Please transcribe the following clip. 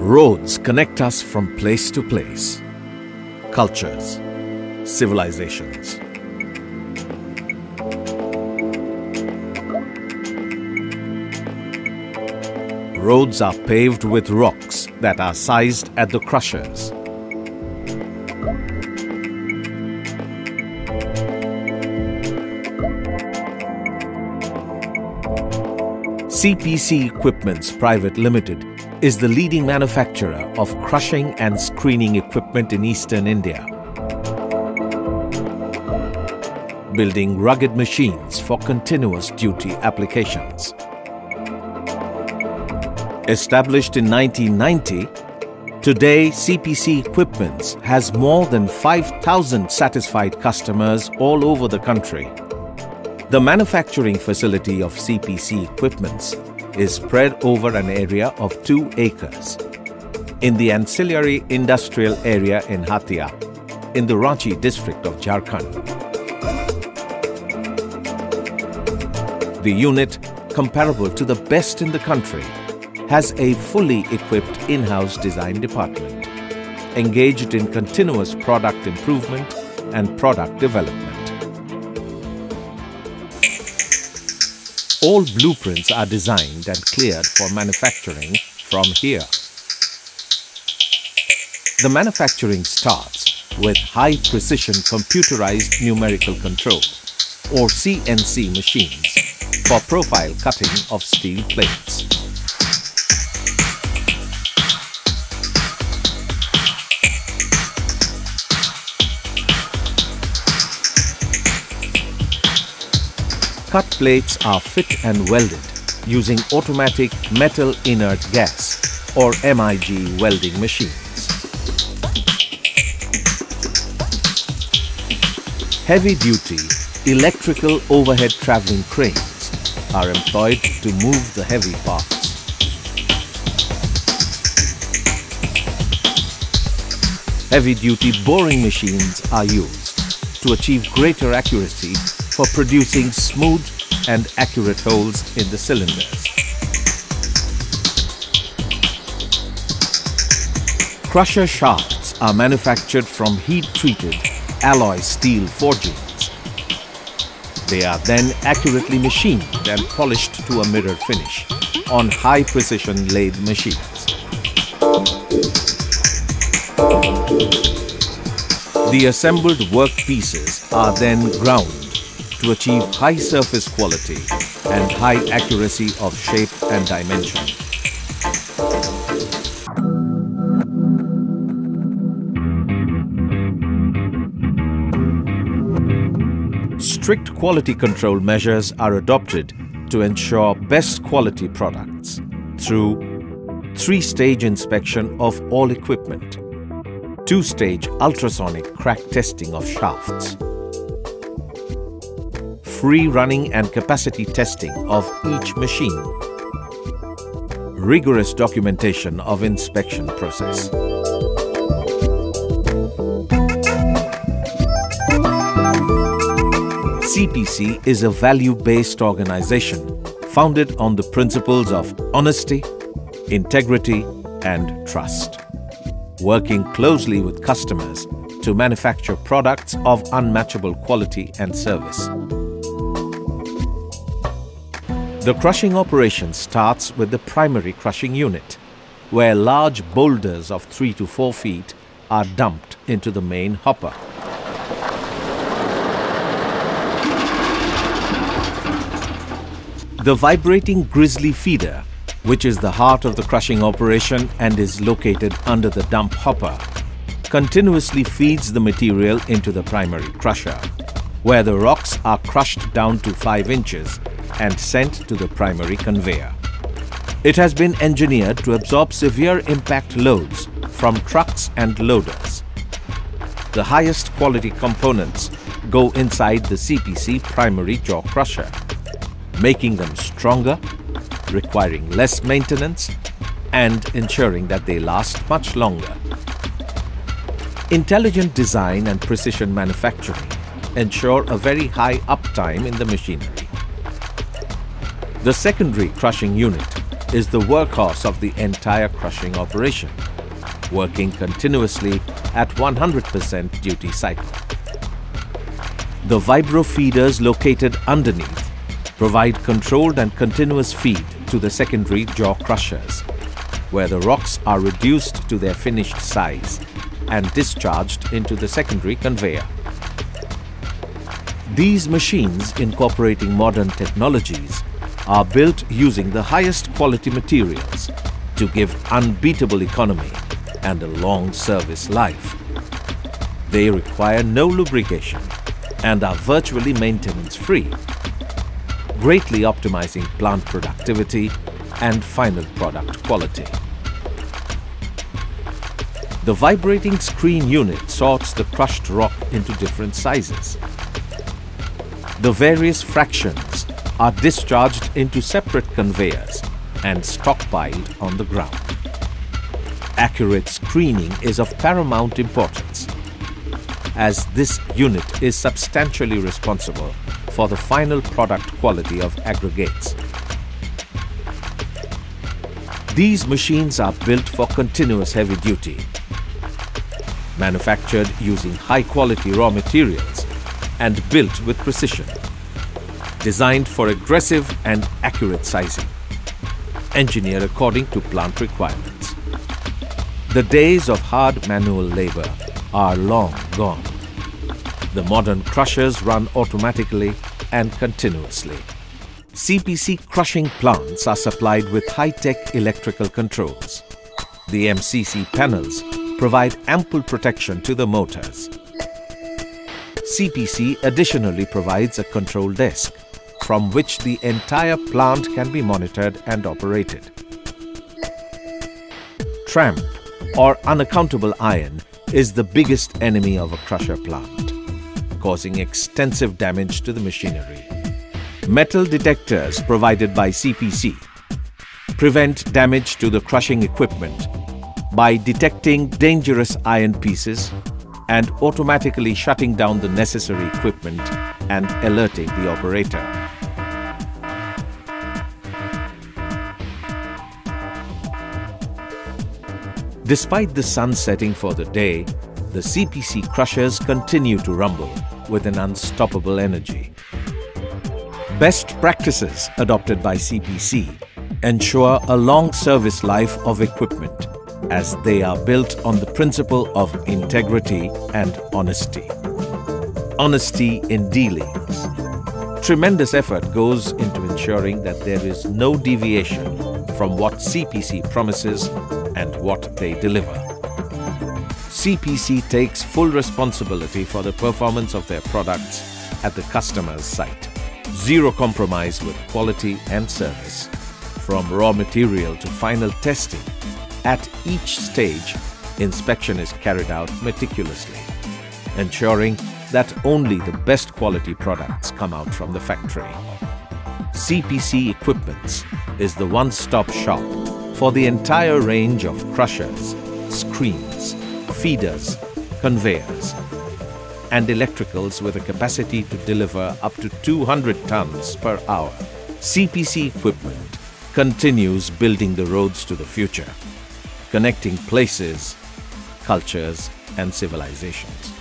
Roads connect us from place to place, cultures, civilizations. Roads are paved with rocks that are sized at the crushers. CPC Equipments Private Limited is the leading manufacturer of crushing and screening equipment in eastern India, building rugged machines for continuous duty applications. Established in 1990, today CPC Equipments has more than 5,000 satisfied customers all over the country. The manufacturing facility of CPC Equipments is spread over an area of 2 acres in the ancillary industrial area in Hatia, in the Ranchi district of Jharkhand. The unit, comparable to the best in the country, has a fully equipped in-house design department, engaged in continuous product improvement and product development. All blueprints are designed and cleared for manufacturing from here. The manufacturing starts with high-precision computerized numerical control or CNC machines for profile cutting of steel plates. Cut plates are fit and welded using automatic metal inert gas or MIG welding machines. Heavy-duty electrical overhead traveling cranes are employed to move the heavy parts. Heavy-duty boring machines are used to achieve greater accuracy for producing smooth and accurate holes in the cylinders. Crusher shafts are manufactured from heat-treated alloy steel forgings. They are then accurately machined and polished to a mirror finish on high-precision lathe machines. The assembled work pieces are then ground to achieve high surface quality and high accuracy of shape and dimension. Strict quality control measures are adopted to ensure best quality products through 3-stage inspection of all equipment, 2-stage ultrasonic crack testing of shafts, free running and capacity testing of each machine, rigorous documentation of inspection process. CPC is a value-based organization founded on the principles of honesty, integrity and trust, working closely with customers to manufacture products of unmatchable quality and service. The crushing operation starts with the primary crushing unit, where large boulders of 3 to 4 feet are dumped into the main hopper. The vibrating GRIZZLY feeder, which is the heart of the crushing operation and is located under the dump hopper, continuously feeds the material into the primary crusher, where the rocks are crushed down to 5 inches and sent to the primary conveyor. It has been engineered to absorb severe impact loads from trucks and loaders. The highest quality components go inside the CPC primary jaw crusher, making them stronger, requiring less maintenance, and ensuring that they last much longer. Intelligent design and precision manufacturing ensure a very high uptime in the machinery. The secondary crushing unit is the workhorse of the entire crushing operation, working continuously at 100% duty cycle. The VIBRO feeders located underneath provide controlled and continuous feed to the secondary jaw crushers, where the rocks are reduced to their finished size and discharged into the secondary conveyor. These machines, incorporating modern technologies, are built using the highest quality materials to give unbeatable economy and a long service life. They require no lubrication and are virtually maintenance-free, greatly optimizing plant productivity and final product quality. The vibrating screen unit sorts the crushed rock into different sizes. The various fractions are discharged into separate conveyors and stockpiled on the ground. Accurate screening is of paramount importance, as this unit is substantially responsible for the final product quality of aggregates. These machines are built for continuous heavy duty, manufactured using high-quality raw materials and built with precision, designed for aggressive and accurate sizing, engineered according to plant requirements. The days of hard manual labor are long gone. The modern crushers run automatically and continuously. CPC crushing plants are supplied with high-tech electrical controls. The MCC panels provide ample protection to the motors. CPC additionally provides a control desk from which the entire plant can be monitored and operated. Tramp or unaccountable iron is the biggest enemy of a crusher plant, causing extensive damage to the machinery. Metal detectors provided by CPC prevent damage to the crushing equipment by detecting dangerous iron pieces and automatically shutting down the necessary equipment and alerting the operator. Despite the sun setting for the day, the CPC crushers continue to rumble with an unstoppable energy. Best practices adopted by CPC ensure a long service life of equipment, as they are built on the principle of integrity and honesty. Honesty in dealings. Tremendous effort goes into ensuring that there is no deviation from what CPC promises and what they deliver. CPC takes full responsibility for the performance of their products at the customer's site. Zero compromise with quality and service. From raw material to final testing, at each stage, inspection is carried out meticulously, ensuring that only the best quality products come out from the factory. CPC Equipments is the one-stop shop for the entire range of crushers, screens, feeders, conveyors, and electricals with a capacity to deliver up to 200 tons per hour. CPC Equipment continues building the roads to the future, connecting places, cultures, and civilizations.